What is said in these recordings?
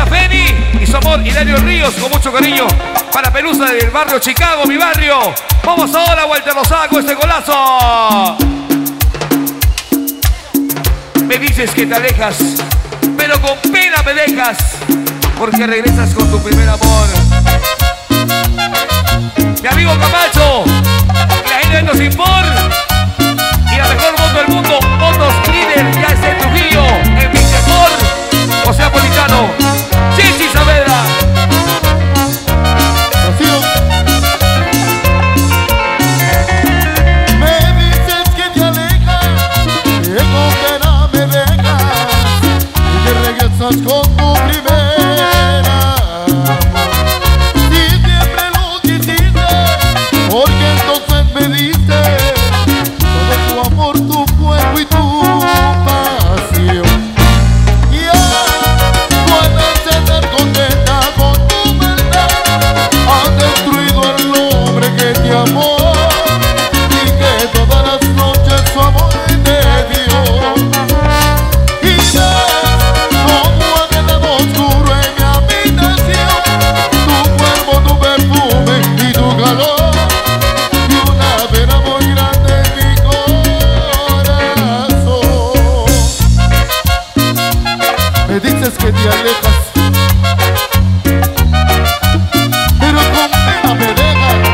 Para Feni y su amor Hilario Ríos, con mucho cariño. Para Pelusa del barrio Chicago, mi barrio. Vamos ahora, Walter Lozada, con este golazo. Me dices que te alejas, pero con pena me dejas, porque regresas con tu primer amor. Mi amigo Camacho, la gente de Nocimpor y la mejor moto del mundo, Motos Líder, ya está en Trujillo, en Victor, José Apolitano, Chichi Saavedra. Me dices que te alejas, que con pena me dejas y que regresas con tu primera amor. Si siempre lo quisiste, porque entonces me diste todo tu amor, tu cuerpo y tu pasión. Ya puedes estar contenta con tu maldad. Has destruido el hombre que te amó y que todas las noches su amor te dio. Y ves cómo ha quedado oscuro en mi habitación tu cuerpo, tu perfume y tu calor, y una pena muy grande en mi corazón. Me dices que te alejas, pero con pena me dejas.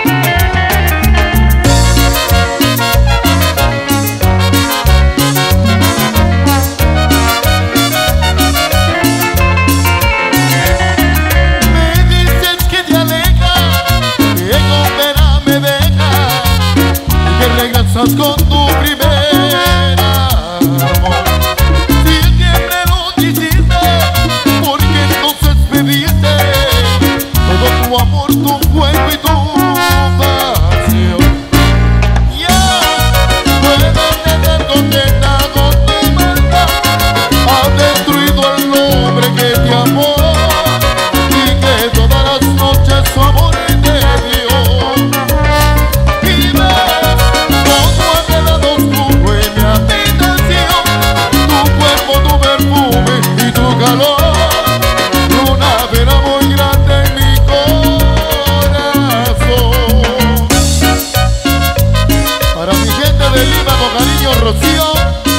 Me dices que te alejas, que con pena me dejas y que regresas con tu primera amor. Si siempre lo quisiste, porque entonces me diste todo tu amor, tu cuerpo y tu pasión. Ya puedes estar contenta con tu maldad. Has destruido el hombre que te amó y que todas las noches su amor te dio. Y ves cómo ha quedado oscuro en mi habitación tu cuerpo, tu perfume y tu calor, y una pena muy grande en mi corazón. Para mi gente de Lima, con cariño, Rocío.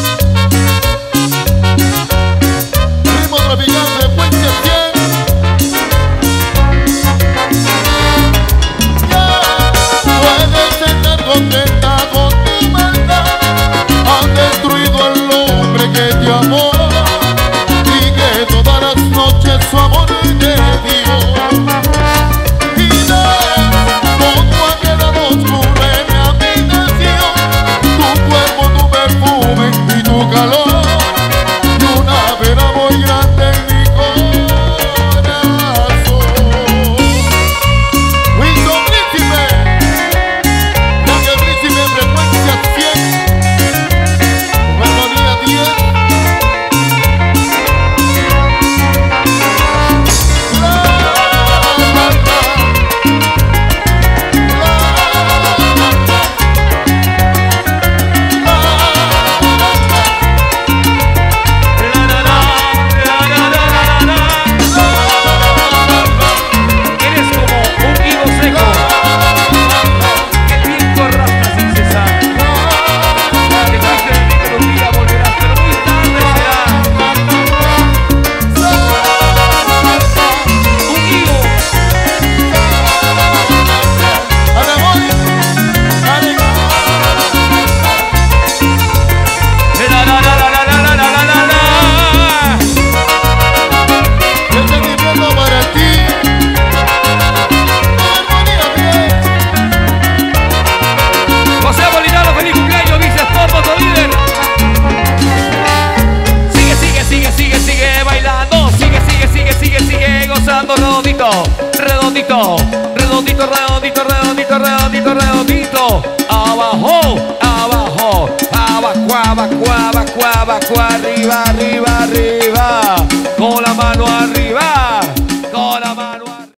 Ritmo tropical, frecuencia 100. Ya puedes estar contenta con tu maldad. Has destruido el hombre que te amó y que todas las noches su amor te dio. Y ves cómo ha quedado oscuro en mi habitación tu cuerpo, tu perfume y tu calor, y una pena muy grande en mi corazón. Winston Príncipe, Daniel Príncipe, frecuencia 100, melodía 10. Eres como un higo seco, el viento arrastra sin cesar. Dejaste de mí que un día volverás, pero muy tarde será. Un higo. La, la, la, la, la, la, la, la, la, la. Yo estoy viviendo para ti. Armonía 10. José Apolitano, feliz cumpleaños, dice Sport Moto Líder. Sigue, sigue, sigue, sigue, sigue bailando. Sigue, sigue, sigue, sigue, sigue gozando. Redondito, redondito, redondito, redondito, redondito, redondito, redondito. Abajo, abajo, abajo, abajo, abajo, abajo, arriba, arriba, arriba. Con la mano arriba.